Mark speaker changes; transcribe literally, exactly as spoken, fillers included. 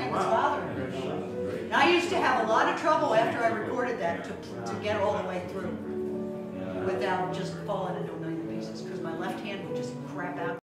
Speaker 1: hand that's bothering me. And I used to have a lot of trouble after I recorded that to, to get all the way through without just falling into a million pieces, because my left hand would just crap out.